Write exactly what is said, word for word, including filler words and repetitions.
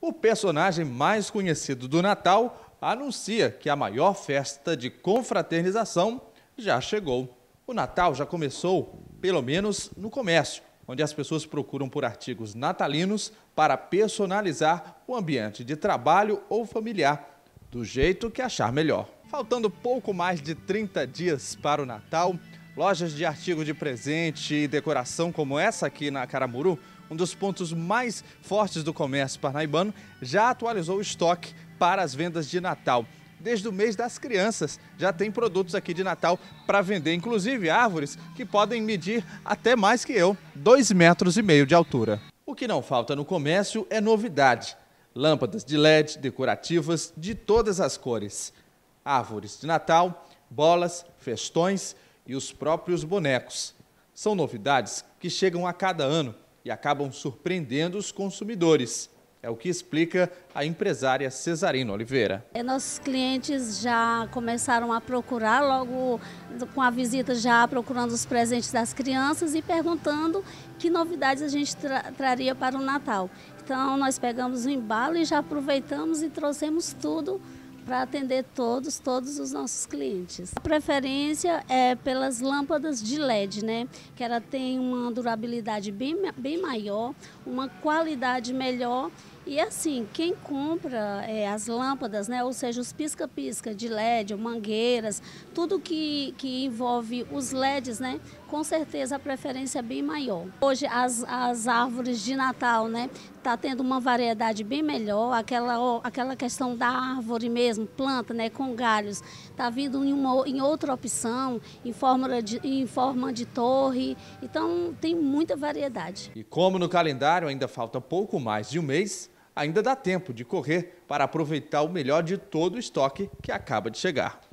O personagem mais conhecido do Natal anuncia que a maior festa de confraternização já chegou. O Natal já começou, pelo menos no comércio, onde as pessoas procuram por artigos natalinos para personalizar o ambiente de trabalho ou familiar, do jeito que achar melhor. Faltando pouco mais de trinta dias para o Natal, lojas de artigos de presente e decoração como essa aqui na Caramuru, um dos pontos mais fortes do comércio parnaibano, já atualizou o estoque para as vendas de Natal. Desde o mês das crianças já tem produtos aqui de Natal para vender, inclusive árvores que podem medir até mais que eu, dois metros e meio de altura. O que não falta no comércio é novidade. Lâmpadas de L E D decorativas de todas as cores. Árvores de Natal, bolas, festões e os próprios bonecos. São novidades que chegam a cada ano e acabam surpreendendo os consumidores. É o que explica a empresária Cesarina Oliveira. Nossos clientes já começaram a procurar, logo com a visita já procurando os presentes das crianças e perguntando que novidades a gente tra traria para o Natal. Então nós pegamos o embalo e já aproveitamos e trouxemos tudo para atender todos, todos os nossos clientes. A preferência é pelas lâmpadas de L E D, né? Que ela tem uma durabilidade bem, bem maior, uma qualidade melhor. E assim, quem compra é, as lâmpadas, né, ou seja, os pisca-pisca de L E D, mangueiras, tudo que, que envolve os L E Ds, né, com certeza a preferência é bem maior. Hoje as, as árvores de Natal, né, tá tendo uma variedade bem melhor, aquela, aquela questão da árvore mesmo, planta, né, com galhos, tá vindo em, uma, em outra opção, em forma, de, em forma de torre, então tem muita variedade. E como no calendário ainda falta pouco mais de um mês, ainda dá tempo de correr para aproveitar o melhor de todo o estoque que acaba de chegar.